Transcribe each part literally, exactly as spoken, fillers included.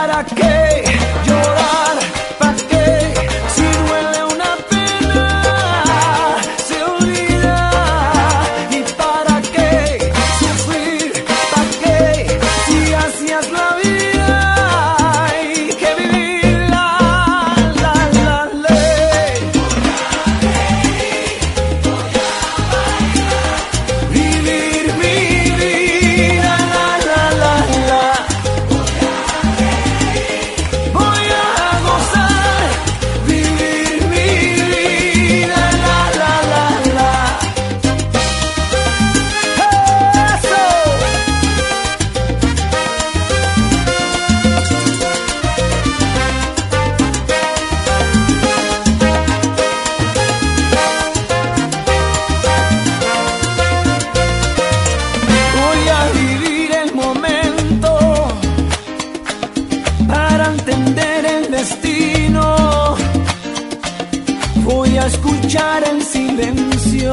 para qué llorar? ¿Para qué? Si duele una pena, se olvida. ¿Y para qué sufrir? ¿Para qué? Si así es la vida, hay que vivirla, la, la, ley. Vivir mi vida, la, la, la, la. Voy a gozar, vivir mi vida, la, la, la, la. Eso. Voy a vivir el momento para entender el destino. Voy a escuchar el silencio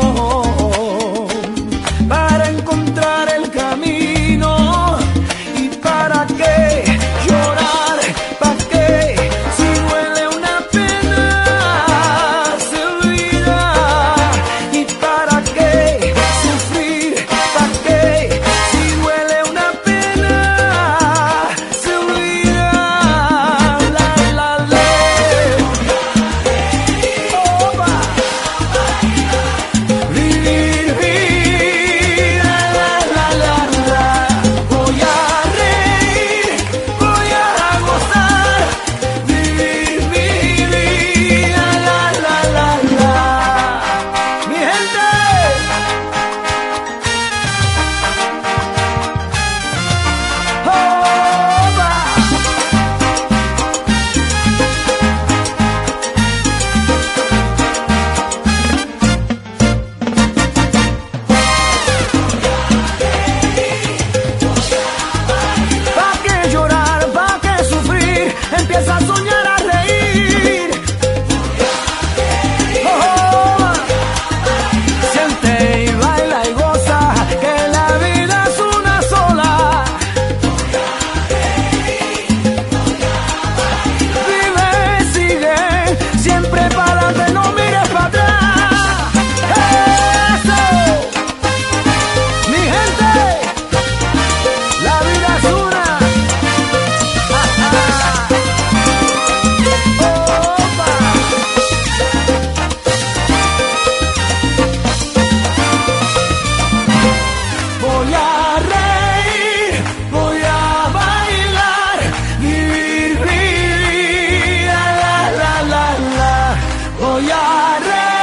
para encontrar el camino. ¿Y para qué llorar? ¿Para qué? Si duele una pena, se olvida. ¿Y para qué sufrir? ¿Para qué? Si duele una pena, se olvida. La, la, ley. Opa. Vivir vida, la, la, la, la. Voy a reír, voy a gozar, vivir mi vida, la, la, la, la. Mi gente. Opa. ¿Pa' qué llorar? ¿Pa' qué sufrir? Empieza a soñar, a reír. Oh, siente y baila y goza, que la vida es una sola. Vive, sigue, siempre para adelante, no mires para atrás. Eso, mi gente. La vida es una. Ah, ah. Opa. Voy a reír, voy a bailar, vivir mi vida, la, la, la, la. Voy a reír.